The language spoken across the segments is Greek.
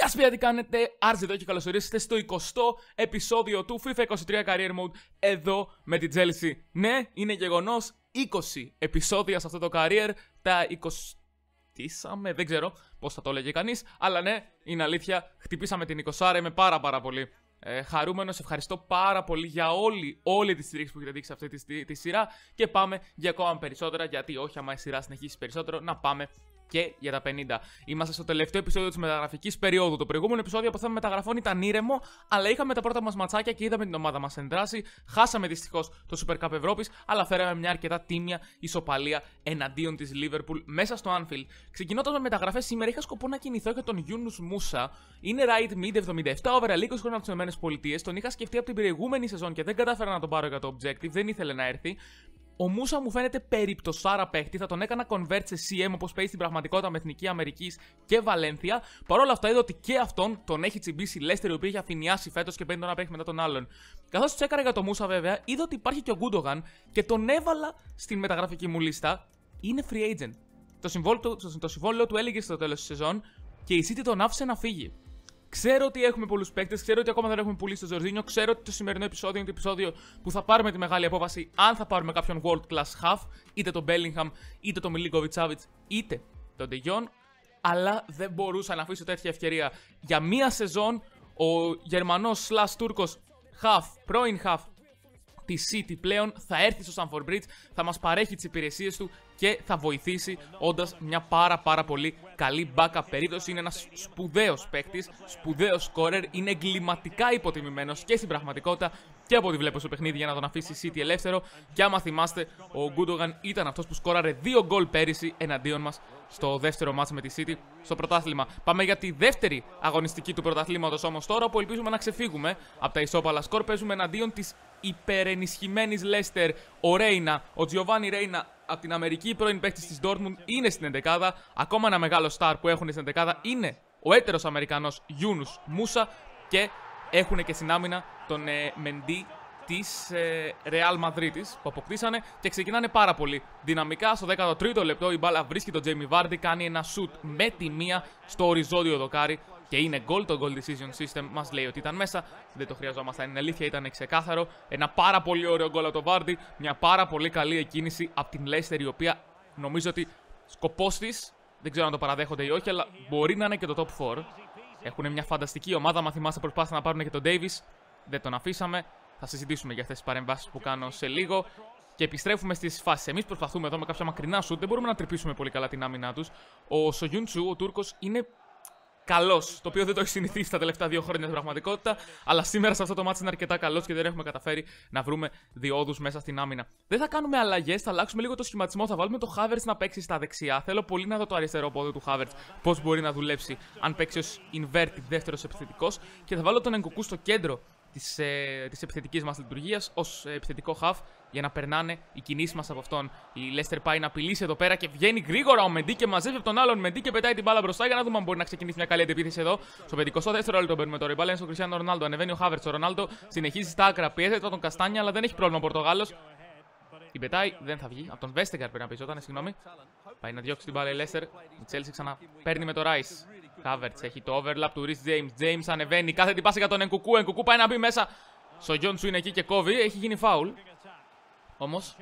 σας πει τι κάνετε, Άρτς εδώ και καλώς ορίσατε στο 20ο επεισόδιο του FIFA 23 Career Mode εδώ με την Chelsea. Ναι, είναι γεγονός, 20 επεισόδια σε αυτό το Career, τα 20... δεν ξέρω πώς θα το έλεγε κανείς, αλλά ναι, είναι αλήθεια, χτυπήσαμε την 20, είμαι πάρα πολύ χαρούμενος, ευχαριστώ πάρα πολύ για όλη τη στήριξη που έχετε δείξει σε αυτή τη σειρά και πάμε για ακόμα περισσότερα, γιατί όχι άμα η σειρά συνεχίσει περισσότερο, να πάμε και για τα 50. Είμαστε στο τελευταίο επεισόδιο της μεταγραφικής περίοδου. Το προηγούμενο επεισόδιο από θέμα μεταγραφών ήταν ήρεμο, αλλά είχαμε τα πρώτα μας ματσάκια και είδαμε την ομάδα μας εν δράση. Χάσαμε δυστυχώς το Super Cup Ευρώπης, αλλά φέραμε μια αρκετά τίμια ισοπαλία εναντίον της Liverpool μέσα στο Anfield. Ξεκινώντας με μεταγραφές, σήμερα είχα σκοπό να κινηθώ για τον Yunus Musa. Είναι right mid 77, over 20 χρόνια από τις ΗΠΑ. Τον είχα σκεφτεί από την προηγούμενη σεζόν και δεν κατάφερα να τον πάρω για το objective, δεν ήθελε να έρθει. Ο Μούσα μου φαίνεται περιπτωσάρα παίχτη, θα τον έκανα convert σε CM όπως παίζει στην πραγματικότητα με Εθνική Αμερικής και Βαλένθια. Παρ' όλα αυτά είδα ότι και αυτόν τον έχει τσιμπήσει η Leicester, η οποία έχει αφηνιάσει φέτος και παίρνει τον ένα παίχτη μετά τον άλλον. Καθώς τσέκαρα για το Μούσα βέβαια, είδα ότι υπάρχει και ο Gundogan και τον έβαλα στην μεταγραφική μου λίστα. Είναι free agent. Το συμβόλαιο του έλεγε στο τέλος της σεζόν και η City τον άφησε να φύγει. Ξέρω ότι έχουμε πολλούς παίκτες, ξέρω ότι ακόμα δεν έχουμε πουλήσει το Ζορζίνιο, ξέρω ότι το σημερινό επεισόδιο είναι το επεισόδιο που θα πάρουμε τη μεγάλη απόφαση αν θα πάρουμε κάποιον world class half, είτε τον Bellingham, είτε τον Milinkovic-Savic, είτε τον De Jong, αλλά δεν μπορούσα να αφήσω τέτοια ευκαιρία. Για μία σεζόν, ο Γερμανός / Τούρκος half, πρώην half τη City πλέον θα έρθει στο Stamford Bridge, θα μας παρέχει τις υπηρεσίες του και θα βοηθήσει όντας μια πάρα πολύ καλή backup περίπτωση. Είναι ένας σπουδαίος παίκτης, σπουδαίος scorer, είναι εγκληματικά υποτιμημένος και στην πραγματικότητα και από ό,τι βλέπω στο παιχνίδι για να τον αφήσει η City ελεύθερο. Και άμα θυμάστε, ο Gundogan ήταν αυτός που σκόραρε 2 γκολ πέρυσι εναντίον μας στο δεύτερο μάτς με τη City στο πρωτάθλημα. Πάμε για τη δεύτερη αγωνιστική του πρωταθλήματος όμως τώρα, που ελπίζουμε να ξεφύγουμε από τα ισόπαλα σκορ. Παίζουμε εναντίον της υπερενισχυμένης Leicester. Ο Ρέινα, ο Giovanni Reina από την Αμερική, πρώην παίκτης της Dortmund, είναι στην εντεκάδα. Ακόμα ένα μεγάλο star που έχουν στην εντεκάδα είναι ο έτερος Αμερικανός Yunus Musa και έχουν και στην άμυνα τον Mendy της Real Madrid που αποκτήσανε και ξεκινάνε πάρα πολύ δυναμικά. Στο 13ο λεπτό η μπάλα βρίσκει τον Jamie Vardy, κάνει ένα shoot με τη μία στο οριζόντιο δοκάρι και είναι goal. Το goal decision system μας λέει ότι ήταν μέσα, δεν το χρειαζόμασταν, είναι αλήθεια, ήταν ξεκάθαρο. Ένα πάρα πολύ ωραίο goal από τον Vardy, μια πάρα πολύ καλή εκκίνηση από την Leicester, η οποία νομίζω ότι σκοπός της, δεν ξέρω αν το παραδέχονται ή όχι, αλλά μπορεί να είναι και το top 4. Έχουν μια φανταστική ομάδα, μα θυμάστε προσπάθησαν να πάρουν και τον Davis, δεν τον αφήσαμε. Θα συζητήσουμε για αυτές τις παρεμβάσεις που κάνω σε λίγο. Και επιστρέφουμε στις φάσεις. Εμείς προσπαθούμε εδώ με κάποια μακρινά σουτ. Δεν μπορούμε να τρυπήσουμε πολύ καλά την άμυνά τους. Ο Σογιούντσου, ο Τούρκος, είναι καλός. Το οποίο δεν το έχει συνηθίσει τα τελευταία 2 χρόνια στην πραγματικότητα. Αλλά σήμερα σε αυτό το μάτι είναι αρκετά καλός και δεν έχουμε καταφέρει να βρούμε διόδους μέσα στην άμυνα. Δεν θα κάνουμε αλλαγές, θα αλλάξουμε λίγο το σχηματισμό. Θα βάλουμε το Havertz να παίξει στα δεξιά. Θέλω πολύ να δω το αριστερό πόδι του Havertz, πώς μπορεί να δουλέψει αν παίξει ως inverted δεύτερος επιθετικός. Και θα βάλω τον Εγκουκού στο κέντρο της επιθετικής μας λειτουργίας ως επιθετικό half για να περνάνε οι κινήσεις μας από αυτόν. Η Leicester πάει να απειλήσει εδώ πέρα και βγαίνει γρήγορα ο Mendy και μαζεύει από τον άλλον Mendy και πετάει την μπάλα μπροστά για να δούμε αν μπορεί να ξεκινήσει μια καλή αντεπίθεση εδώ. Στο 54ο λεπτό παίρνουμε τώρα. Η μπάλα είναι στο Cristiano Ronaldo. Ανεβαίνει ο Havertz. Ο Ronaldo συνεχίζει στα άκρα. Πιέζεται τον Καστάνια, αλλά δεν έχει πρόβλημα ο Πορτογάλος. Την πετάει, δεν θα βγει. Από τον Vestergaard πρέπει να πιεζόταν, συγγνώμη. Πάει να διώξει την μπάλα η Leicester. Η Chelsea ξαναπαίρνει με το Rice. Havertz έχει το overlap του Reece James. James ανεβαίνει, κάθε την πάση για τον Εγκουκού. Εγκουκού πάει να μπει μέσα. Στο Γιόντσου είναι εκεί και κόβει. Έχει γίνει φάουλ. Όμως.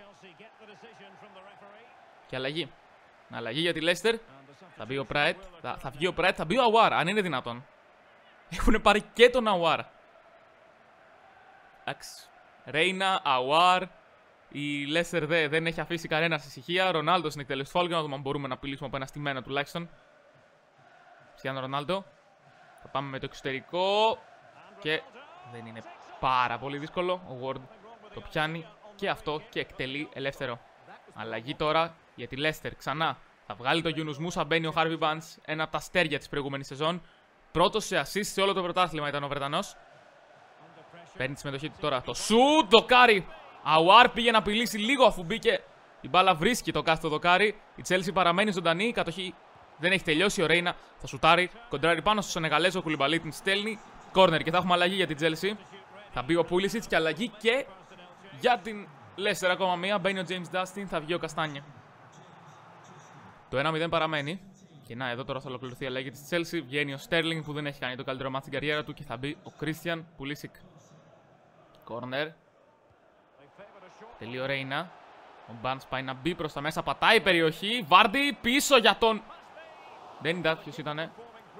Και αλλαγή. Αλλαγή για τη Leicester. Θα μπει ο Praet. Θα βγει ο Praet. Θα μπει ο Awar, αν είναι δυνατόν. Έχουν πάρει και τον Awar. Εντάξει. Reina, Awar. Η Leicester δεν έχει αφήσει κανένα ησυχία. Ρονάλντο στην εκτέλεση φάουλ. Για να δούμε αν μπορούμε να απειλήσουμε από ένα στημένο τουλάχιστον. Cristiano Ronaldo. Θα πάμε με το εξωτερικό. Και δεν είναι πάρα πολύ δύσκολο. Ο Ward το πιάνει και αυτό και εκτελεί ελεύθερο. Αλλαγή τώρα για τη Leicester. Ξανά θα βγάλει το Yunus Musa. Μπαίνει ο Harvey Barnes, ένα από τα αστέρια της προηγούμενης σεζόν. Πρώτος σε assist σε όλο το πρωτάθλημα ήταν ο Βρετανός. Παίρνει τη συμμετοχή του τώρα. Το σουτ, δοκάρι. Awar πήγε να απειλήσει λίγο αφού μπήκε. Η μπάλα βρίσκει το κάστο δοκάρι. Η Chelsea παραμένει ζωντανή. Η κατοχή δεν έχει τελειώσει. Ο Reina θα σουτάρει. Κοντράρει πάνω στο Σενεγαλέζο. Ο Κουλιμπαλί την στέλνει. Κόρνερ και θα έχουμε αλλαγή για την Chelsea. Θα μπει ο Pulisic και αλλαγή και για την Leicester ακόμα μία. Μπαίνει ο James Dustin. Θα βγει ο Καστάνια. Το 1-0 παραμένει. Και να, εδώ τώρα θα ολοκληρωθεί η αλλαγή της Chelsea. Βγαίνει ο Sterling που δεν έχει κάνει το καλύτερο μάτι στην καριέρα του και θα μπει ο Christian Pulisic. Corner. Τελείω Ρέινα. Ο Barnes πάει να μπει προς τα μέσα, πατάει περιοχή. Βάρντι πίσω για τον... Δεν είδα ποιος ήτανε.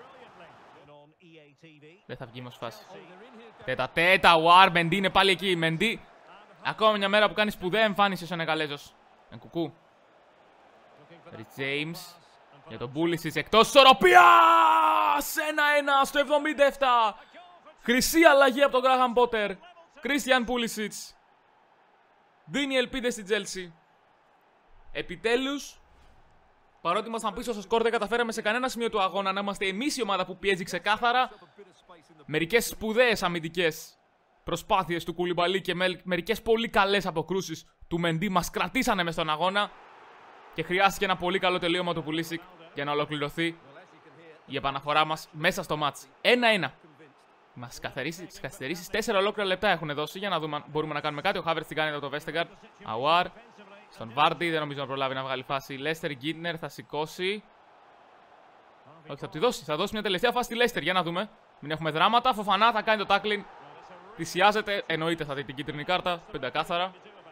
Δεν θα βγει όμως φάση. Τέτα, Ουάρ, Μεντί είναι πάλι εκεί. Μεντί, ακόμα μια μέρα που κάνει σπουδαία εμφάνιση ο Σενεγαλέζος. Κουκού. Ριτς Τζέιμς για τον Πούλισιτς εκτός ισορροπίας! 1-1 στο 77. Χρυσή αλλαγή από τον Γκράχαμ Πότερ. Κρίστιαν Πούλισιτς δίνει ελπίδες στην Chelsea. Επιτέλους, παρότι ήμασταν πίσω στο σκορ, δεν καταφέραμε σε κανένα σημείο του αγώνα να είμαστε εμείς η ομάδα που πιέζει ξεκάθαρα. Μερικές σπουδαίες αμυντικές προσπάθειες του Κουλιμπαλί και μερικές πολύ καλές αποκρούσεις του Μεντί μας κρατήσανε μες στον αγώνα. Και χρειάστηκε ένα πολύ καλό τελείωμα του Pulisic για να ολοκληρωθεί η επαναφορά μας μέσα στο μάτς. 1-1. Μας καθυστερήσεις 4 ολόκληρα λεπτά έχουν δώσει για να δούμε αν μπορούμε να κάνουμε κάτι. Ο Havertz την κάνει εδώ το Vestergaard. Αουάρ. Στον Βάρντι, δεν νομίζω να προλάβει να βγάλει φάση. Λέστερ, Γκίτνερ θα σηκώσει. Όχι, θα τη δώσει. Θα δώσει μια τελευταία φάση στη Λέστερ. Για να δούμε. Μην έχουμε δράματα. Φοφανά θα κάνει το tackling. Θυσιάζεται. Εννοείται θα δει την κίτρινη κάρτα. Πεντακάθαρα.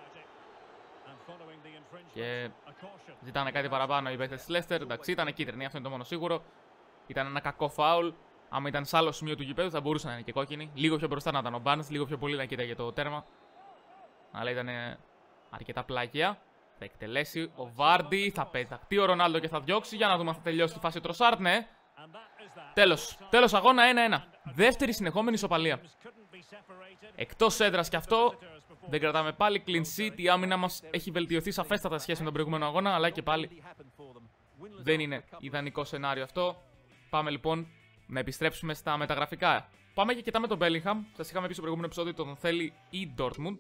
Και ζητάνε κάτι παραπάνω οι παίκτες της Λέστερ. Εντάξει, ήταν κίτρινη. Αυτό είναι το μόνο σίγουρο. Ήταν ένα κακό φάουλ. Άμα ήταν σε άλλο σημείο του γηπέδου θα μπορούσε να είναι και κόκκινη. Λίγο πιο μπροστά να ήταν ο Barnes. Λίγο πιο πολύ να κοίταγε το τέρμα. Αλλά ήταν αρκετά πλάγια. Θα εκτελέσει ο Βάρντι. Θα πεταχτεί ο Ρονάλντο και θα διώξει. Για να δούμε αν θα τελειώσει τη φάση ο Τροσάρτ. Ναι. Τέλος αγώνα 1-1. Δεύτερη συνεχόμενη ισοπαλία. Εκτός έδρας κι αυτό. Δεν κρατάμε πάλι. Clean sheet. Η άμυνα μας έχει βελτιωθεί σαφέστατα σχέση με τον προηγούμενο αγώνα. Αλλά και πάλι δεν είναι ιδανικό σενάριο αυτό. Πάμε λοιπόν να επιστρέψουμε στα μεταγραφικά. Πάμε και κοιτάμε τον Bellingham. Σας είχαμε πει στο προηγούμενο επεισόδιο ότι τον θέλει η Dortmund.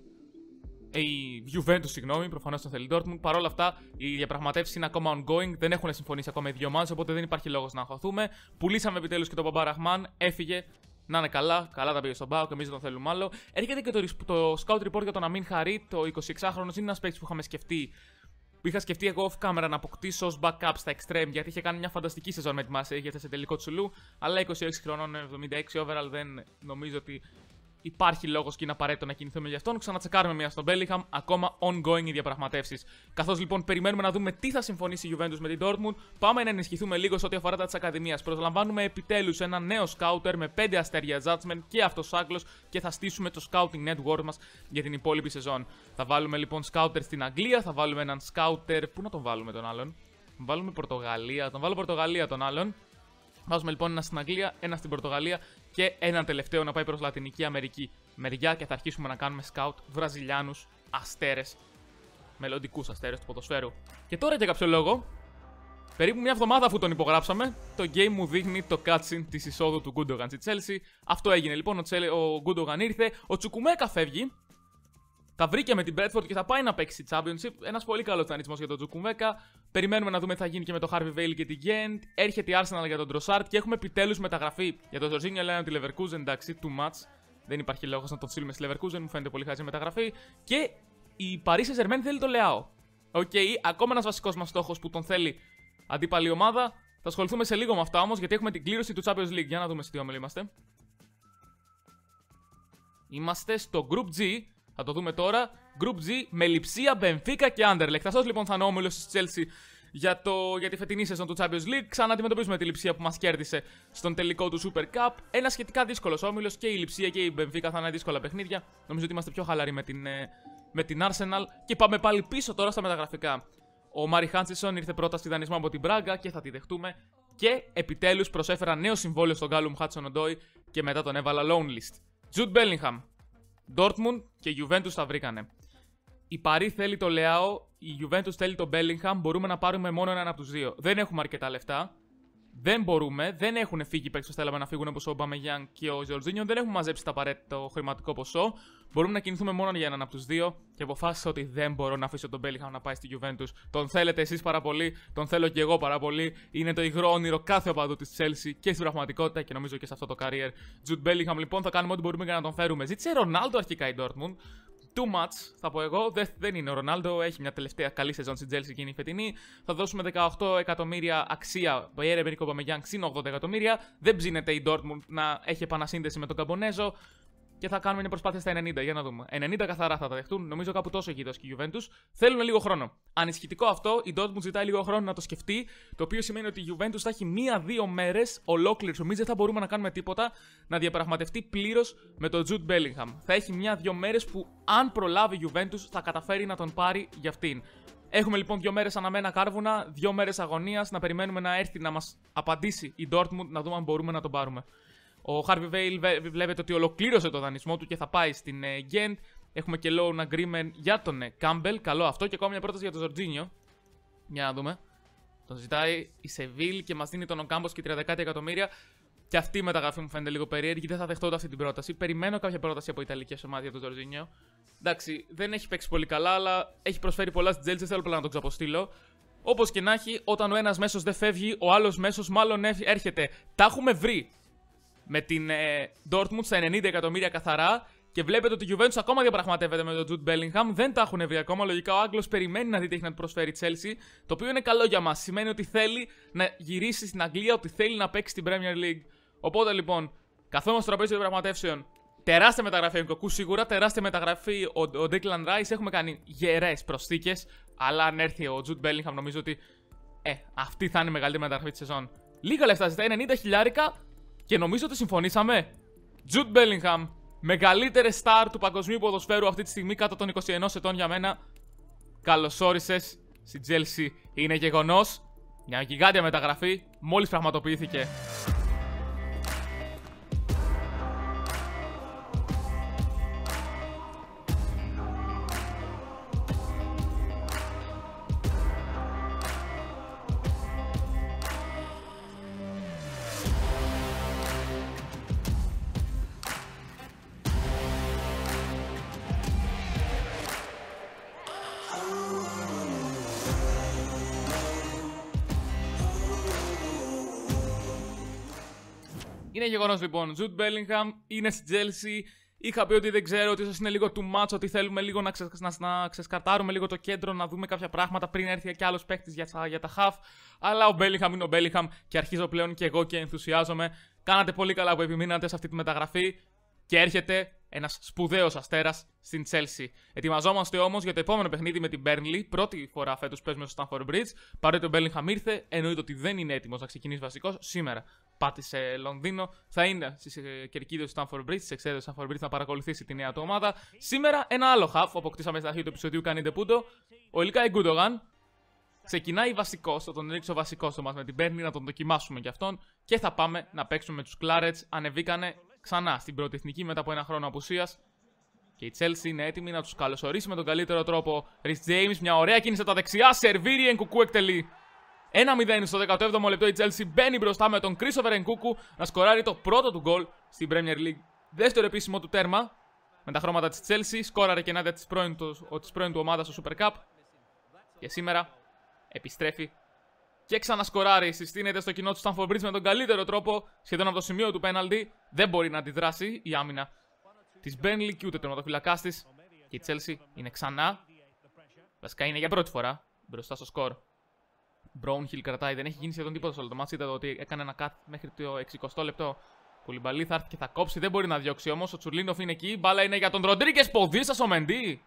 Η Juventus, συγγνώμη, προφανώς τον θέλει η Dortmund. Παρ' όλα αυτά, οι διαπραγματεύσεις είναι ακόμα ongoing. Δεν έχουν συμφωνήσει ακόμα οι δύο ομάδες, οπότε δεν υπάρχει λόγος να αγχωθούμε. Πουλήσαμε επιτέλους και τον Μπαμπά Ραχμάν. Έφυγε. Να είναι καλά. Καλά τα πήγε στον Μπάουκ. Εμείς δεν τον θέλουμε άλλο. Έρχεται και το scout report για τον Αμίν Χαρίτ. Το 26χρονο είναι ένας παίκτης που είχαμε σκεφτεί. Που είχα σκεφτεί εγώ off camera να αποκτήσω ως backup στα extreme, γιατί είχε κάνει μια φανταστική σεζόν με τη Marseille, είχε σε τελικό τσουλού. Αλλά 26 χρονών, 76 overall, δεν νομίζω ότι υπάρχει λόγος και είναι απαραίτητο να κινηθούμε γι' αυτόν. Ξανατσεκάρουμε μια στον Bellingham. Ακόμα ongoing οι διαπραγματεύσεις. Καθώς λοιπόν περιμένουμε να δούμε τι θα συμφωνήσει η Juventus με την Dortmund, πάμε να ενισχυθούμε λίγο σε ό,τι αφορά τα της Ακαδημίας. Προσλαμβάνουμε επιτέλους ένα νέο scouter με 5 αστέρια judgment και αυτός Άγγλος και θα στήσουμε το scouting network μας για την υπόλοιπη σεζόν. Θα βάλουμε λοιπόν scouter στην Αγγλία, θα βάλουμε έναν scouter. Πού να τον βάλουμε τον άλλον? Βάλουμε Πορτογαλία. Τον βάλω Πορτογαλία τον άλλον. Βάζουμε λοιπόν ένα στην Αγγλία, ένα στην Πορτογαλία και έναν τελευταίο να πάει προς Λατινική Αμερική μεριά και θα αρχίσουμε να κάνουμε scout Βραζιλιάνους αστέρες, μελλοντικούς αστέρες του ποδοσφαίρου. Και τώρα για κάποιο λόγο, περίπου μια εβδομάδα αφού τον υπογράψαμε, το game μου δείχνει το cutscene της εισόδου του Gundogan στη Chelsea. Αυτό έγινε λοιπόν, ο Gundogan ήρθε, ο Τσουκουμέκα φεύγει. Τα βρήκε με την Bradford και θα πάει να παίξει Championship. Ένας πολύ καλός δανεισμός για τον Τζουκουμέκα. Περιμένουμε να δούμε τι θα γίνει και με τον Harvey Vale και την Ghent. Έρχεται η Arsenal για τον Trossard και έχουμε επιτέλους μεταγραφή για τον Jorginho. Λένε ότι η Leverkusen, εντάξει, too much. Δεν υπάρχει λόγος να τον στείλουμε στη Leverkusen. Μου φαίνεται πολύ χάζη μεταγραφή. Και η Paris Saint-Germain θέλει το Leao. Οκ, ακόμα ένας βασικός μας στόχος που τον θέλει αντίπαλη ομάδα. Θα ασχοληθούμε σε λίγο με αυτά όμως, γιατί έχουμε την κλήρωση του Champions League. Για να δούμε σε τι όμιλο είμαστε. Είμαστε στο Group G. Θα το δούμε τώρα. Group G με Λιψία, Μπενφίκα και Anderlecht. Αυτός λοιπόν θα είναι ο όμιλος της Chelsea για τη φετινή σεζόν του Champions League. Ξανααντιμετωπίζουμε τη Λιψία που μας κέρδισε στον τελικό του Super Cup. Ένα σχετικά δύσκολος όμιλος και η Λιψία και η Μπενφίκα θα είναι δύσκολα παιχνίδια. Νομίζω ότι είμαστε πιο χαλαροί με την Arsenal. Και πάμε πάλι πίσω τώρα στα μεταγραφικά. Ο Μάρι Χάντσισον ήρθε πρώτα στη δανεισμό από την Μπράγκα και θα τη δεχτούμε. Και επιτέλους προσέφερα νέο συμβόλαιο στον Γκάλουμ Χάτσον Οντόι και μετά τον έβαλα loan list. Jude Bellingham. Dortmund και Juventus τα βρήκανε. Η Paris θέλει το Leao, η Juventus θέλει το Bellingham. Μπορούμε να πάρουμε μόνο έναν από τους δύο. Δεν έχουμε αρκετά λεφτά. Δεν μπορούμε, δεν έχουν φύγει παίκτες που θέλαμε να φύγουν όπως ο Aubameyang και ο Jorginho. Δεν έχουμε μαζέψει το απαραίτητο χρηματικό ποσό. Μπορούμε να κινηθούμε μόνο για έναν από τους δύο. Και αποφάσισα ότι δεν μπορώ να αφήσω τον Bellingham να πάει στη Juventus. Τον θέλετε εσείς πάρα πολύ, τον θέλω και εγώ πάρα πολύ. Είναι το υγρό όνειρο κάθε οπαδού της Chelsea και στην πραγματικότητα και νομίζω και σε αυτό το career. Jude Bellingham λοιπόν θα κάνουμε ό,τι μπορούμε για να τον φέρουμε. Ζήτησε Ρονάλντο αρχικά η Dortmund. too much, θα πω εγώ. Δεν είναι ο Ρονάλντο, έχει μια τελευταία καλή σεζόν στην Chelsea εκείνη η φετινή. Θα δώσουμε 18 εκατομμύρια αξία. Pierre-Emerick Aubameyang συν 80 εκατομμύρια. Δεν ψήνεται η Dortmund να έχει επανασύνδεση με τον Καμπονέζο. Και θα κάνουμε μια προσπάθεια στα 90, για να δούμε. 90 καθαρά θα τα δεχτούν, νομίζω κάπου τόσο έχει δώσει και η Juventus. Θέλουν λίγο χρόνο. Ανησυχητικό αυτό, η Dortmund ζητάει λίγο χρόνο να το σκεφτεί. Το οποίο σημαίνει ότι η Juventus θα έχει 1-2 μέρες ολόκληρες. Εμείς δεν θα μπορούμε να κάνουμε τίποτα να διαπραγματευτεί πλήρως με τον Jude Bellingham. Θα έχει 1-2 μέρες που, αν προλάβει η Juventus, θα καταφέρει να τον πάρει για αυτήν. Έχουμε λοιπόν 2 μέρες αναμένα κάρβουνα, 2 μέρες αγωνίας, να περιμένουμε να έρθει να μας απαντήσει η Dortmund, να δούμε αν μπορούμε να τον πάρουμε. Ο Harvey Vale βλέπετε ότι ολοκλήρωσε το δανεισμό του και θα πάει στην Gent. Έχουμε και loan agreement για τον Campbell. Καλό αυτό. Και ακόμα μια πρόταση για τον Ζορτζίνιο. Για να δούμε. Τον ζητάει η Seville και μας δίνει τον Ογκάμπος και 30 εκατομμύρια. Και αυτή η μεταγραφή μου φαίνεται λίγο περίεργη. Δεν θα δεχτώ αυτή την πρόταση. Περιμένω κάποια πρόταση από ιταλικές ομάδες για τον Ζορτζίνιο. Εντάξει, δεν έχει παίξει πολύ καλά, αλλά έχει προσφέρει πολλά στην Chelsea. Δεν θέλω απλά να τον ξαποστείλω. Όπως και να έχει, όταν ο ένας μέσος δεν φεύγει, ο άλλος μέσος μάλλον έρχεται. Τα έχουμε βρει με την Dortmund στα 90 εκατομμύρια καθαρά και βλέπετε ότι η Juventus ακόμα διαπραγματεύεται με τον Jude Bellingham. Δεν τα έχουν βρει ακόμα. Λογικά ο Άγγλος περιμένει να δει τι έχει να του προσφέρει η Chelsea. Το οποίο είναι καλό για μας. Σημαίνει ότι θέλει να γυρίσει στην Αγγλία, ότι θέλει να παίξει στην Premier League. Οπότε λοιπόν, καθόμαστε στο τραπέζι των διαπραγματεύσεων. Τεράστια μεταγραφή Nkunku σίγουρα, τεράστια μεταγραφή ο Declan Rice. Έχουμε κάνει γερές προσθήκες. Αλλά αν έρθει ο Jude Bellingham, νομίζω ότι αυτή θα είναι η μεγαλύτερη μεταγραφή τη σεζόν. Λίγα λεφτά ζητάει, 90 χιλιάρικα. Και νομίζω ότι συμφωνήσαμε. Jude Bellingham, μεγαλύτερη στάρ του παγκοσμίου ποδοσφαίρου αυτή τη στιγμή κάτω των 21 ετών για μένα. Καλώς όρισες στη Chelsea. Είναι γεγονός. Μια γιγάντια μεταγραφή μόλις πραγματοποιήθηκε. Είναι γεγονός λοιπόν. Jude Bellingham είναι στη Chelsea. Είχα πει ότι δεν ξέρω, ότι ίσως είναι λίγο too much, ότι θέλουμε λίγο να ξεσκαρτάρουμε λίγο το κέντρο, να δούμε κάποια πράγματα πριν έρθει κι άλλος παίκτης για τα half. Αλλά ο Bellingham είναι ο Bellingham και αρχίζω πλέον και εγώ και ενθουσιάζομαι. Κάνατε πολύ καλά που επιμείνατε σε αυτή τη μεταγραφή και έρχεται ένας σπουδαίος αστέρας στην Chelsea. Ετοιμαζόμαστε όμως για το επόμενο παιχνίδι με την Burnley. Πρώτη φορά φέτος παίζουμε στο Stamford Bridge. Παρότι ο Bellingham ήρθε, εννοείται ότι δεν είναι έτοιμος να ξεκινήσει βασικός σήμερα. Πάτησε Λονδίνο, θα είναι στις κερκίδες του Stamford Bridge, στις εξέδρες του Stamford Bridge να παρακολουθήσει τη νέα του ομάδα. Σήμερα ένα άλλο half που αποκτήσαμε στην αρχή του επεισοδίου κάνει ντεπούντο. Ο Ilkay Gundogan ξεκινάει βασικός, θα τον ρίξω βασικό στο μας με την Burnley, να τον δοκιμάσουμε κι αυτόν. Και θα πάμε να παίξουμε με τους Clarets. Ανεβήκανε ξανά στην πρώτη εθνική μετά από ένα χρόνο απουσίας. Και η Chelsea είναι έτοιμη να τους καλωσορίσει με τον καλύτερο τρόπο. Rhys James, μια ωραία κίνηση από τα δεξιά. Σερβίρι, Nkunku εκτελεί. 1-0 στο 17ο λεπτό η Chelsea μπαίνει μπροστά με τον Christopher Nkunku να σκοράρει το πρώτο του γκολ στην Premier League. Δεύτερο επίσημο του τέρμα με τα χρώματα της Chelsea. Σκόραρε και ενάντια της πρώην του ομάδας στο Super Cup. Και σήμερα επιστρέφει και ξανασκοράρει. Συστήνεται στο κοινό του Stamford Bridge με τον καλύτερο τρόπο, σχεδόν από το σημείο του πέναλτι. Δεν μπορεί να αντιδράσει η άμυνα της Burnley και ούτε τερματοφυλακάς της. Και η Chelsea είναι ξανά, βασικά είναι για πρώτη φορά, μπροστά στο σκορ. Brownhill κρατάει, δεν έχει γίνει σχεδόν τίποτα στο όλο το μάτς. Είδατε ότι έκανε ένα cut μέχρι το 60 λεπτό. Κουλιμπαλί θα έρθει και θα κόψει, δεν μπορεί να διώξει όμως. Ο Τσουρλίνοφ είναι εκεί, μπάλα είναι για τον Ροντρίγκες. Ποδίσσα στο Μεντί.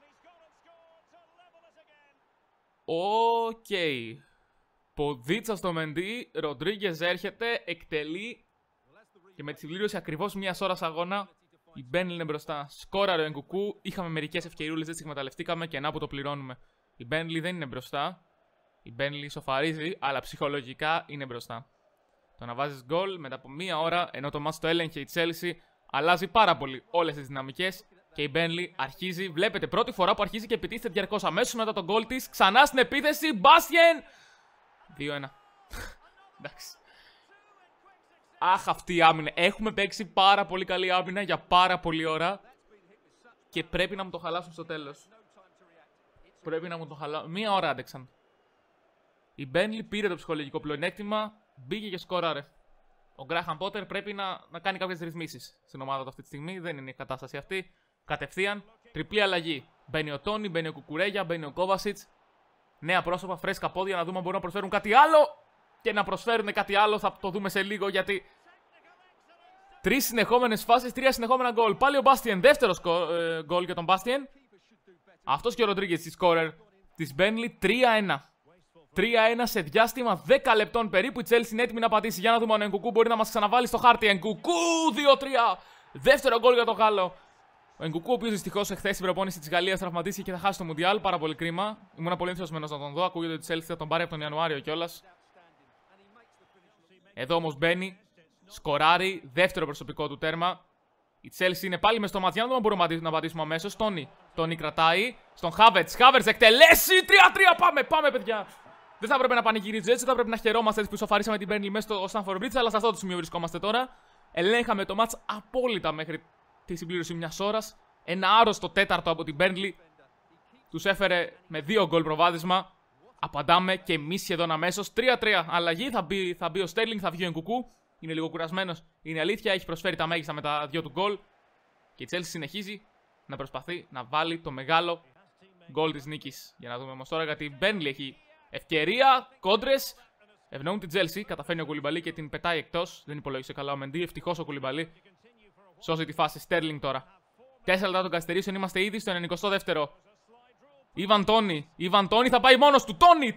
Οκ. Ποδίτσα στο Μεντί. Ροντρίγκες έρχεται, εκτελεί. Και με τη συμπλήρωση ακριβώς μιας ώρας αγώνα, η Μπένλ είναι μπροστά. Σκόραρε ο Nkunku. Είχαμε μερικές ευκαιρίες, δεν τις εκμεταλλευτήκαμε και να που το πληρώνουμε. Η Μπένλ δεν είναι μπροστά. Η Μπένλι σοφαρίζει, αλλά ψυχολογικά είναι μπροστά. Το να βάζεις γκολ μετά από μία ώρα, ενώ το μάτς το έλεγχε η Chelsea, αλλάζει πάρα πολύ όλες τις δυναμικές και η Μπένλι αρχίζει. Βλέπετε, πρώτη φορά που αρχίζει και επιτίθεται διαρκώς αμέσως μετά τον γκολ της. Ξανά στην επίθεση, Μπάστιεν! 2-1. Εντάξει. Αχ, αυτή η άμυνα. Έχουμε παίξει πάρα πολύ καλή άμυνα για πάρα πολλή ώρα και πρέπει να μου το χαλάσουν στο τέλος. Πρέπει να μου το χαλάσουν. Μία ώρα άντεξαν. Η Μπένλι πήρε το ψυχολογικό πλεονέκτημα, μπήκε και σκόραρε. Ο Γκράχαμ Πότερ πρέπει να κάνει κάποιες ρυθμίσεις στην ομάδα του αυτή τη στιγμή. Δεν είναι η κατάσταση αυτή. Κατευθείαν, τριπλή αλλαγή. Μπαίνει ο Τόνι, μπαίνει ο Κουκουρέγια, μπαίνει ο Κόβασιτς. Νέα πρόσωπα, φρέσκα πόδια, να δούμε αν μπορούν να προσφέρουν κάτι άλλο. Και να προσφέρουν κάτι άλλο, θα το δούμε σε λίγο γιατί. 3 συνεχόμενες φάσεις, 3 συνεχόμενα γκολ. Πάλι ο Μπάστιεν, δεύτερο γκολ για τον Μπάστιεν. Αυτός και ο Ροντρίγκετς στη σκόρερ της Μπέρνλι. 3-1. 3-1 σε διάστημα 10 λεπτών περίπου. Η Τσέλσι είναι έτοιμη να πατήσει. Για να δούμε αν ο Ενκουκού μπορεί να μας ξαναβάλει στο χάρτη. Ενκουκού 2-3. Δεύτερο γκολ για τον Γάλλο. Ο Ενκουκού, ο οποίος δυστυχώς εχθές στην προπόνηση της Γαλλίας τραυματίστηκε και θα χάσει το Μουντιάλ. Πάρα πολύ κρίμα. Ήμουν πολύ ενθουσιασμένος να τον δω. Ακούγεται ότι η Τσέλσι θα τον πάρει από τον Ιανουάριο κιόλας. Εδώ όμως μπαίνει. Σκοράρει. Δεύτερο προσωπικό του τέρμα. Η Τσέλσι είναι πάλι μες στο ματιά. Δεν μπορούμε να πατήσουμε αμέσως. Τόνι κρατάει. Στον Χάβερτς. Χάβερτς εκτελέσει. 3-3. Πάμε, παιδιά. Δεν θα έπρεπε να πανηγυρίζει έτσι. Θα έπρεπε να χαιρόμαστε έτσι που ισοφαρίσαμε την Μπέρνλι μέσα στο Στάνφορντ Μπριτζ. Αλλά σε αυτό το σημείο βρισκόμαστε τώρα. Ελέγχαμε το μάτς απόλυτα μέχρι τη συμπλήρωση μιας ώρας. Ένα άρρωστο τέταρτο από την Μπέρνλι. Τους έφερε με 2 γκολ προβάδισμα. Απαντάμε και εμείς σχεδόν αμέσως. 3-3 αλλαγή. Θα μπει ο Στέρλινγκ, θα βγει ο Ενκουκού. Είναι λίγο κουρασμένος. Είναι αλήθεια. Έχει προσφέρει τα μέγιστα με τα 2 του γκολ. Και η Chelsea συνεχίζει να προσπαθεί να βάλει το μεγάλο γκολ της νίκης. Για να δούμε όμως τώρα γιατί η Μπέρνλι έχει ευκαιρία. Κόντρες. Ευνοούν την Chelsea. Καταφέρνει ο Κουλιμπαλί και την πετάει εκτός. Δεν υπολόγισε καλά ο Μεντί. Ευτυχώς ο Κουλιμπαλί σώζει τη φάση. Στέρλινγκ τώρα. 4 λεπτά των καθυστερήσεων. Είμαστε ήδη στο 92ο. Ιβαν Τόνι θα πάει μόνος του. Τόνι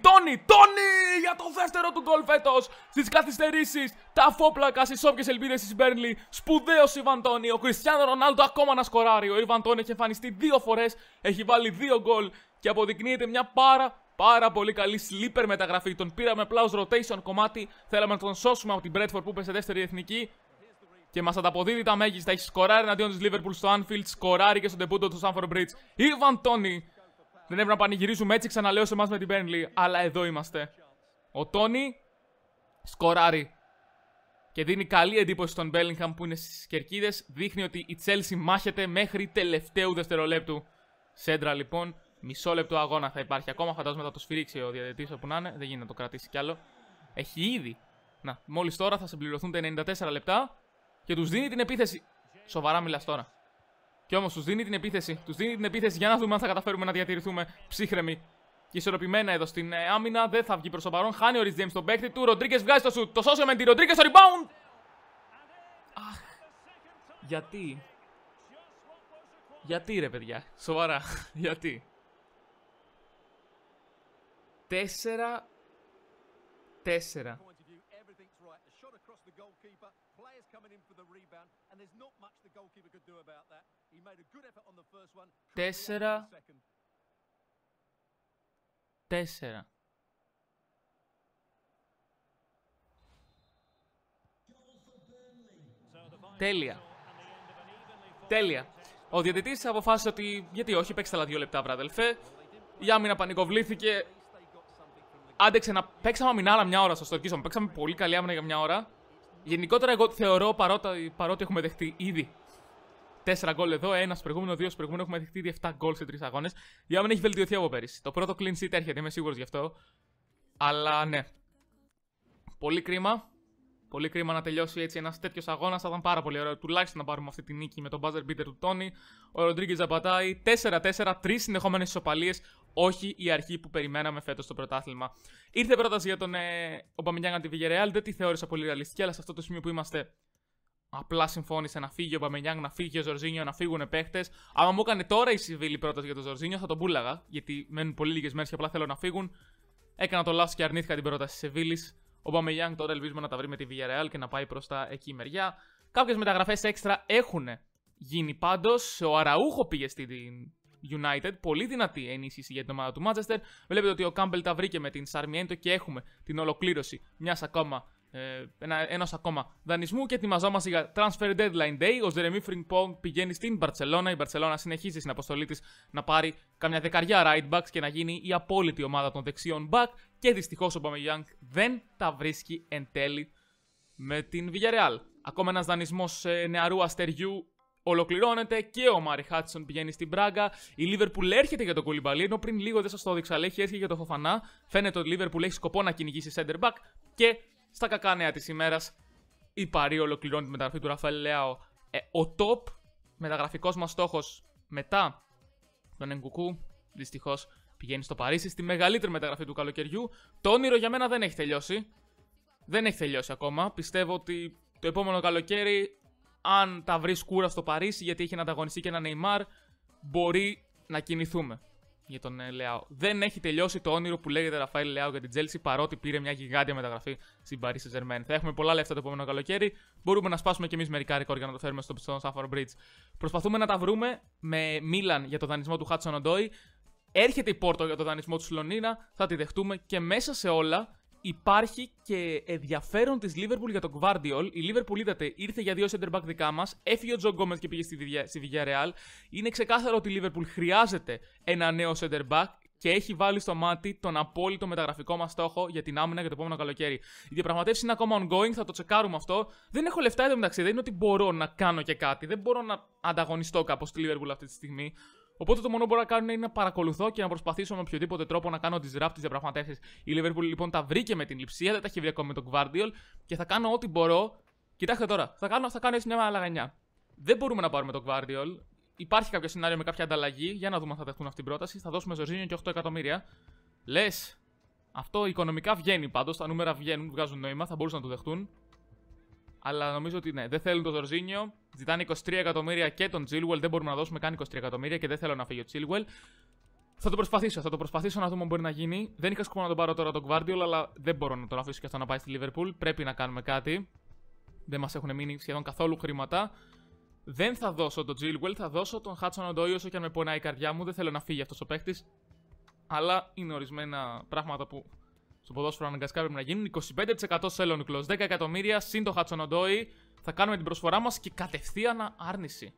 για το δεύτερο του γκολ φέτος. Στις καθυστερήσεις. Τα φόπλακα στις όποιες ελπίδες της Μπέρνλι. Σπουδαίος Ιβαν Τόνι. Ο Κριστιάνο Ρονάλντο ακόμα να σκοράρει. Ο Ιβαν Τόνι έχει εμφανιστεί 2 φορές. Έχει βάλει 2 γκολ. Και αποδεικνύεται μια πάρα πολύ καλή sleeper μεταγραφή. Τον πήραμε απλά ως rotation κομμάτι. Θέλαμε να τον σώσουμε από την Bradford που είπε σε δεύτερη εθνική. Και μας ανταποδίδει τα μέγιστα. Έχει σκοράρει εναντίον της Liverpool στο Anfield. Σκοράρει και στον ντεμπούτο του Stamford Bridge. Ιβαν Τόνι. Δεν έπρεπε να πανηγυρίζουμε έτσι, ξαναλέω σε εμάς με την Burnley. Αλλά εδώ είμαστε. Ο Τόνι σκοράρει. Και δίνει καλή εντύπωση στον Bellingham που είναι στις κερκίδες. Δείχνει ότι η Chelsea μάχεται μέχρι τελευταίου δευτερολέπτου. Σέντρα λοιπόν. Μισό λεπτό αγώνα θα υπάρχει ακόμα. Φαντάζομαι θα το σφυρίξει ο διαιτητής όπου να είναι. Δεν γίνεται να το κρατήσει κι άλλο. Έχει ήδη. Να, μόλις τώρα θα συμπληρωθούν τα 94 λεπτά. Και τους δίνει την επίθεση. Σοβαρά μιλάς τώρα. Και όμως τους δίνει την επίθεση. Τους δίνει την επίθεση για να δούμε αν θα καταφέρουμε να διατηρηθούμε ψύχρεμοι και ισορροπημένα εδώ στην άμυνα. Δεν θα βγει προς το παρόν. Χάνει ο Ριτς Τζέιμς τον παίκτη του. Ροντρίγκες βγάζει το σουτ. Το σώσε με τη Ροντρίγκες στο rebound. Αχ. Γιατί. Γιατί ρε παιδιά. Σοβαρά. Γιατί. 4-4. Τέσσερα. Τέλεια. Ο διαιτητής αποφάσισε ότι γιατί όχι, παίξτε άλλα 2 λεπτά, βράδελφε. Η άμυνα πανικοβλήθηκε. Άντεξε να παίξαμε αμυνά άλλα μια ώρα στο στορκίσμα. Παίξαμε πολύ καλή άμυνα για μια ώρα. Γενικότερα, εγώ θεωρώ παρότι έχουμε δεχτεί ήδη 4 γκολ εδώ, 1 στο προηγούμενο, 2 στο προηγούμενο, έχουμε δεχτεί ήδη 7 γκολ σε 3 αγώνες. Η άμυνα έχει βελτιωθεί από πέρυσι. Το πρώτο clean sheet έρχεται, είμαι σίγουρος γι' αυτό. Αλλά ναι. Πολύ κρίμα. Πολύ κρίμα να τελειώσει έτσι ένας τέτοιος αγώνας. Θα ήταν πάρα πολύ ωραίο τουλάχιστον να πάρουμε αυτή τη νίκη με τον buzzer beater του Τόνι. Ο Ροντρίγκες zapatάει 4-4, 3 συνεχόμενες ισοπαλίες. Όχι η αρχή που περιμέναμε φέτος στο πρωτάθλημα. Ήρθε πρόταση για τον Ομπαμεγιάνγκ από τη Villarreal. Δεν τη θεώρησα πολύ ρεαλιστική, αλλά σε αυτό το σημείο που είμαστε, απλά συμφώνησε να φύγει ο Ομπαμεγιάνγκ, να φύγει ο Ζορζίνιο, να φύγουν παίχτες. Άμα μου έκανε τώρα η Σιβίλη πρόταση για τον Ζορζίνιο, θα τον πούλαγα. Γιατί μένουν πολύ λίγες μέρες και απλά θέλω να φύγουν. Έκανα το λάθος και αρνήθηκα την πρόταση της Σεβίλης. Ο Ομπαμεγιάνγκ τώρα ελπίζουμε να τα βρει με τη Villarreal και να πάει προς τα εκεί μεριά. Κάποιες μεταγραφές έξτρα έχουν γίνει πάντως. Ο Αραούχο πήγε στην United. Πολύ δυνατή ενίσχυση για την ομάδα του Manchester. Βλέπετε ότι ο Κάμπελ τα βρήκε με την Sarmiento και έχουμε την ολοκλήρωση ενός ακόμα δανεισμού και ετοιμαζόμαστε για Transfer Deadline Day. Ο Jeremy Frimpong πηγαίνει στην Μπαρτσελώνα. Η Μπαρτσελώνα συνεχίζει στην αποστολή της να πάρει καμιά δεκαριά right backs και να γίνει η απόλυτη ομάδα των δεξιών back. Και δυστυχώς ο Aubameyang δεν τα βρίσκει εν τέλει με την Villarreal. Ακόμα ένας δανεισμός νεαρού αστεριού ολοκληρώνεται και ο Μάρι Χάτσον πηγαίνει στην Μπράγκα. Η Liverpool έρχεται για τον Κουλιμπαλί, ενώ πριν λίγο δεν σας το έδειξα, αλλά έχει έρθει για τον Φοφανά. Φαίνεται ότι η Liverpool έχει σκοπό να κυνηγήσει center back. Και στα κακά νέα της ημέρας, η Παρί ολοκληρώνει τη μεταγραφή του Ραφαέλ Λεάο. Ο top μεταγραφικός μας στόχος Μετά τον Εγκουκού, δυστυχώς πηγαίνει στο Παρίσι, στη μεγαλύτερη μεταγραφή του καλοκαιριού. Το όνειρο για μένα δεν έχει τελειώσει. Δεν έχει τελειώσει ακόμα. Πιστεύω ότι το επόμενο καλοκαίρι, αν τα βρει σκούρα στο Παρίσι, γιατί έχει να ανταγωνιστεί και ένα Neymar, μπορεί να κινηθούμε για τον Λεάο. Δεν έχει τελειώσει το όνειρο που λέγεται Ραφαέλ Λεάο για την Chelsea, παρότι πήρε μια γιγάντια μεταγραφή στην Paris Saint-Germain. Θα έχουμε πολλά λεφτά το επόμενο καλοκαίρι. Μπορούμε να σπάσουμε κι εμείς μερικά ρεκόρ για να το φέρουμε στο Stamford Bridge. Προσπαθούμε να τα βρούμε με Μίλαν για το δανεισμό του Hudson Odoi. Έρχεται η Πόρτο για το δανεισμό του Σλονίνα. Θα τη δεχτούμε και μέσα σε όλα. Υπάρχει και ενδιαφέρον της Liverpool για τον Gvardiol. Η Liverpool, είδατε, ήρθε για 2 center back δικά μας. Έφυγε ο Τζο Γκόμες και πήγε στη Villarreal. Είναι ξεκάθαρο ότι η Liverpool χρειάζεται ένα νέο center back και έχει βάλει στο μάτι τον απόλυτο μεταγραφικό μας στόχο για την άμυνα για το επόμενο καλοκαίρι. Η διαπραγματεύση είναι ακόμα ongoing, θα το τσεκάρουμε αυτό. Δεν έχω λεφτά εντωμεταξύ, δεν είναι ότι μπορώ να κάνω και κάτι. Δεν μπορώ να ανταγωνιστώ κάπως στη Liverpool αυτή τη στιγμή. Οπότε το μόνο που μπορώ να κάνω είναι να παρακολουθώ και να προσπαθήσω με οποιοδήποτε τρόπο να κάνω disrupt τις διαπραγματεύσεις. Η Liverpool λοιπόν τα βρήκε με την Λειψία, δεν τα έχει βρει ακόμα με τον Gvardiol και θα κάνω ό,τι μπορώ. Κοιτάξτε τώρα, θα κάνω έτσι μια μαλαγανιά. Δεν μπορούμε να πάρουμε τον Gvardiol. Υπάρχει κάποιο σενάριο με κάποια ανταλλαγή. Για να δούμε αν θα δεχτούν αυτή την πρόταση. Θα δώσουμε Ζορζίνιο και 8 εκατομμύρια. Λες, αυτό οικονομικά βγαίνει πάντως. Τα νούμερα βγαίνουν, βγάζουν νόημα. Θα μπορούσαν να το δεχτούν. Αλλά νομίζω ότι ναι, δεν θέλουν τον Ζορζίνιο. Ζητάνε 23 εκατομμύρια και τον Chilwell. Δεν μπορούμε να δώσουμε καν 23 εκατομμύρια και δεν θέλω να φύγει ο Chilwell. Θα το προσπαθήσω να δούμε αν μπορεί να γίνει. Δεν είχα σκοπό να τον πάρω τώρα τον Gvardiol, αλλά δεν μπορώ να τον αφήσω και αυτό να πάει στη Liverpool. Πρέπει να κάνουμε κάτι. Δεν μας έχουν μείνει σχεδόν καθόλου χρήματα. Δεν θα δώσω τον Chilwell, θα δώσω τον Hudson Odoi όσο και αν με πονάει η καρδιά μου. Δεν θέλω να φύγει αυτός ο παίχτης. Αλλά είναι ορισμένα πράγματα που στο ποδόσφαιρο αναγκαστικά πρέπει να γίνουν. 25% selling clause, 10 εκατομμύρια συν το Hudson Odoi. Θα κάνουμε την προσφορά μας και κατευθείαν άρνηση.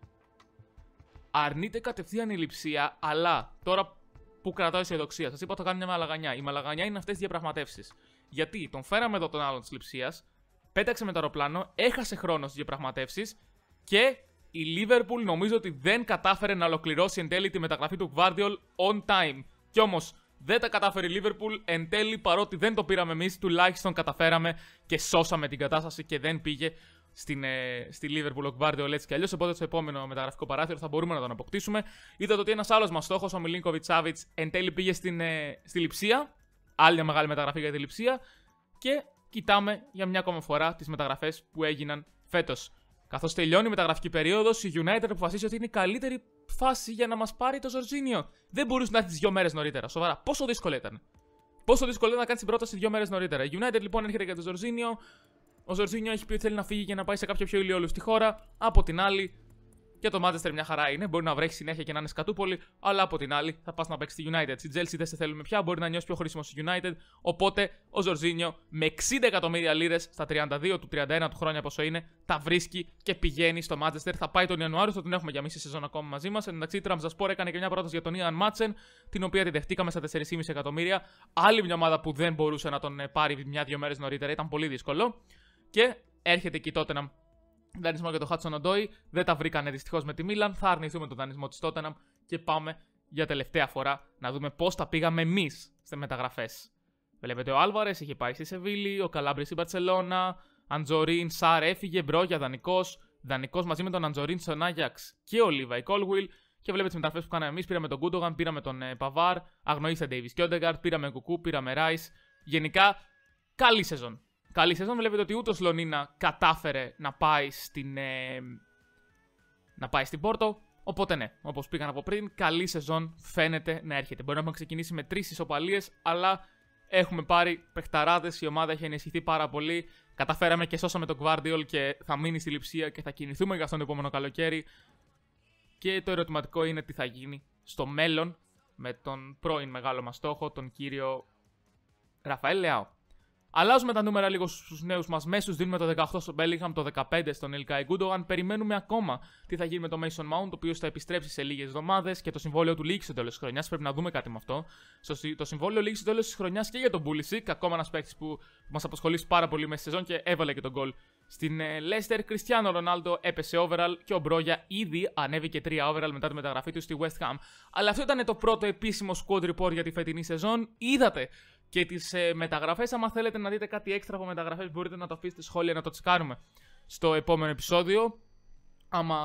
Αρνείται κατευθείαν η Λειψία, αλλά τώρα που κρατάω αισιοδοξία, σας είπα ότι θα κάνω μια μαλαγανιά. Η μαλαγανιά είναι αυτές τις διαπραγματεύσεις. Γιατί τον φέραμε εδώ τον άλλον της Λειψίας, πέταξε με το αεροπλάνο, έχασε χρόνο στις διαπραγματεύσεις και η Liverpool νομίζω ότι δεν κατάφερε να ολοκληρώσει εν τέλει τη μεταγραφή του Gvardiol on time. Κι όμως δεν τα κατάφερε η Liverpool εν τέλει, παρότι δεν το πήραμε εμείς, τουλάχιστον καταφέραμε και σώσαμε την κατάσταση και δεν πήγε στη Liverpool ο Gvardiol έτσι κι αλλιώς. Οπότε στο επόμενο μεταγραφικό παράθυρο θα μπορούμε να τον αποκτήσουμε. Είδατε ότι ένας άλλος μας στόχος, ο Milinkovic Savic, εν τέλει πήγε στη Λειψία. Άλλη μια μεγάλη μεταγραφή για τη Λειψία. Και κοιτάμε για μια ακόμα φορά τις μεταγραφές που έγιναν φέτος. Καθώς τελειώνει η μεταγραφική περίοδος, η United αποφασίζει ότι είναι η καλύτερη φάση για να μας πάρει το Ζορζίνιο. Δεν μπορούσε να έρθει τις 2 μέρες νωρίτερα. Σοβαρά. Πόσο δύσκολο ήταν. Πόσο δύσκολο ήταν να κάνει την πρόταση 2 μέρες νωρίτερα. Η United λοιπόν έρχεται για το Ζορζίνιο. Ο Ζορζίνιο έχει πει ότι θέλει να φύγει για να πάει σε κάποια πιο ηλιόλουστη χώρα. Από την άλλη, και το Manchester μια χαρά είναι. Μπορεί να βρέχει συνέχεια και να είναι σκατούπολη. Αλλά από την άλλη, θα πας να παίξει στη United. Στη Chelsea δεν σε θέλουμε πια. Μπορεί να νιώσει πιο χρήσιμο στη United. Οπότε ο Ζορζίνιο με 60 εκατομμύρια λίρες στα 32 του 31 του χρόνια πόσο είναι, τα βρίσκει και πηγαίνει στο Manchester. Θα πάει τον Ιανουάριο, θα τον έχουμε για μισή σεζόν ακόμα μαζί μας. Εντάξει, η Τραμζασπόρ έκανε και μια πρόταση για τον Ιαν Μάτσεν, την οποία τη δεχτήκαμε στα 4,5 εκατομμύρια. Άλλη μια ομάδα που δεν μπορούσε να τον πάρει μια-δύο μέρες νωρίτερα. Ήταν πολύ δύσκολο. Και έρχεται και η Tottenham. Δανεισμό για το Hudson Odoi. Δεν τα βρήκανε δυστυχώς με τη Μίλαν. Θα αρνηθούμε τον δανεισμό της Tottenham και πάμε για τελευταία φορά να δούμε πώς τα πήγαμε εμείς στις μεταγραφές. Βλέπετε, ο Άλβαρες είχε πάει στη Σεβίλη, ο Καλάμπρι στην Μπαρσελόνα, Αντζορίν, Σάρ έφυγε, Μπρόγια δανεικός. Δανεικός μαζί με τον Αντζορίν στον Άγιαξ και ο Λίβαϊ Κόλγουιλ. Και βλέπετε τις μεταγραφές που κάναμε εμείς. Πήραμε τον Γκούντογαν, πήραμε τον Παβάρ, αγνοήστε Ντέιβις και Όντεγκαρτ, πήραμε Κουκού, πήραμε Ράις. Γενικά, καλή σεζόν. Καλή σεζόν, βλέπετε ότι ούτε ο Σλονίνα κατάφερε να πάει στην Πόρτο. Οπότε ναι, όπως πήγαν από πριν, καλή σεζόν φαίνεται να έρχεται. Μπορεί να έχουμε ξεκινήσει με 3 ισοπαλίες, αλλά έχουμε πάρει παιχταράδες, η ομάδα έχει ενισχυθεί πάρα πολύ. Καταφέραμε και σώσαμε τον Gvardiol και θα μείνει στη Λειψία και θα κινηθούμε για αυτόν το επόμενο καλοκαίρι. Και το ερωτηματικό είναι τι θα γίνει στο μέλλον με τον πρώην μεγάλο μας στόχο, τον κύριο Ραφαέλ Λεάο. Αλλάζουμε τα νούμερα λίγο στους νέους μας μέσους. Δίνουμε το 18 στον Bellingham, το 15 στον Ilkay Gundogan. Περιμένουμε ακόμα τι θα γίνει με το Mason Mount, ο οποίος θα επιστρέψει σε λίγες εβδομάδες και το συμβόλαιο του λήξει στο τέλος της χρονιάς. Πρέπει να δούμε κάτι με αυτό. Το συμβόλαιο λήξει στο τέλος της χρονιάς και για τον Pulisic, ακόμα ένας παίκτης που μας απασχολήσει πάρα πολύ μέσα στη σεζόν και έβαλε και τον γκολ στην Leicester. Cristiano Ronaldo έπεσε overall και ο Μπρόγια ήδη ανέβηκε 3 overall μετά τη μεταγραφή του στη West Ham. Αλλά αυτό ήταν το πρώτο επίσημο squad report για τη φετινή σεζόν. Είδατε και τις μεταγραφές. Άμα θέλετε να δείτε κάτι έξτρα από μεταγραφές, μπορείτε να το αφήσετε σχόλια να το τσεκάρουμε στο επόμενο επεισόδιο. Άμα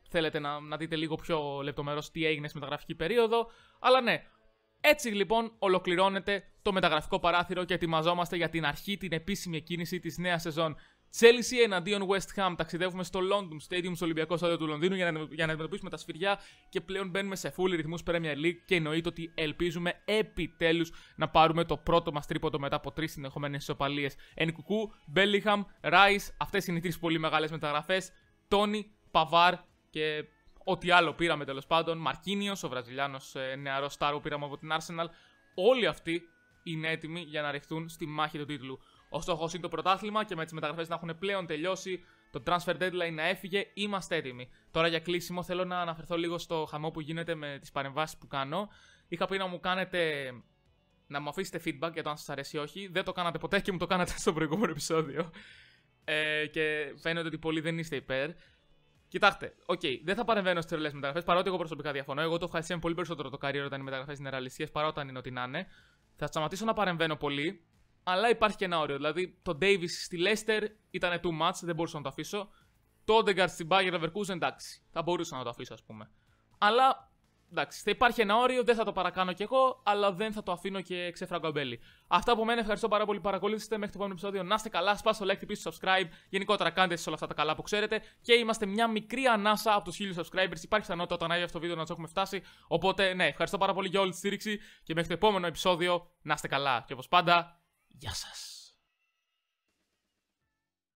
θέλετε να δείτε λίγο πιο λεπτομερώς τι έγινε στη μεταγραφική περίοδο. Αλλά ναι, έτσι λοιπόν ολοκληρώνεται το μεταγραφικό παράθυρο και ετοιμαζόμαστε για την αρχή, την επίσημη εκκίνηση της νέας σεζόν. Chelsea εναντίον West Ham. Ταξιδεύουμε στο London Stadium, στο Ολυμπιακό Στάδιο του Λονδίνου, για να αντιμετωπίσουμε τα σφυριά και πλέον μπαίνουμε σε full ρυθμούς Premier League. Και εννοείται ότι ελπίζουμε επιτέλους να πάρουμε το πρώτο μας τρίποντο μετά από 3 συνεχόμενες ισοπαλίες. Ενκουκού, Bellingham, Rice, αυτές είναι οι 3 πολύ μεγάλες μεταγραφές. Τόνι, Παβάρ και ό,τι άλλο πήραμε τέλος πάντων. Μαρκίνιος, ο Βραζιλιάνος νεαρός στάρ που πήραμε από την Arsenal. Όλοι αυτοί είναι έτοιμοι για να ρηχθούν στη μάχη του τίτλου. Ο στόχος είναι το πρωτάθλημα και με τις μεταγραφές να έχουν πλέον τελειώσει, το transfer deadline να έφυγε, είμαστε έτοιμοι. Τώρα για κλείσιμο θέλω να αναφερθώ λίγο στο χαμό που γίνεται με τις παρεμβάσεις που κάνω. Είχα πει να μου αφήσετε feedback για το αν σας αρέσει ή όχι. Δεν το κάνατε ποτέ και μου το κάνατε στο προηγούμενο επεισόδιο. Και φαίνεται ότι πολλοί δεν είστε υπέρ. Κοιτάξτε, δεν θα παρεμβαίνω στις τρελές μεταγραφές, παρότι εγώ προσωπικά διαφωνώ. Εγώ το ευχαριστώ πολύ περισσότερο το career όταν οι μεταγραφές είναι ρεαλιστικές παρά όταν είναι ό,τι να είναι. Θα σταματήσω να παρεμβαίνω πολύ. Αλλά υπάρχει και ένα όριο. Δηλαδή, το Davis στη Leicester ήταν too much, δεν μπορούσα να το αφήσω. Το Odegaard στην Bayer Leverkusen, εντάξει, θα μπορούσα να το αφήσω, ας πούμε. Αλλά, εντάξει, θα υπάρχει ένα όριο, δεν θα το παρακάνω κι εγώ, αλλά δεν θα το αφήνω και ξέφραγκο αμπέλι. Αυτά από μένα, ευχαριστώ πάρα πολύ που παρακολουθήσατε. Μέχρι το επόμενο επεισόδιο, να είστε καλά, σπάστε το like, χτυπήστε subscribe. Γενικότερα, κάντε εσείς όλα αυτά τα καλά που ξέρετε. Και είμαστε μια μικρή ανάσα από τους 1000 subscribers. Υπάρχει πιθανότητα όταν άγει αυτό το βίντεο να τους έχουμε φτάσει. Οπότε, ναι, ευχαριστώ πάρα πολύ για όλη τη στήριξη και μέχρι το επόμενο επεισόδιο, να είστε καλά. Και όπως πάντα, γεια σας.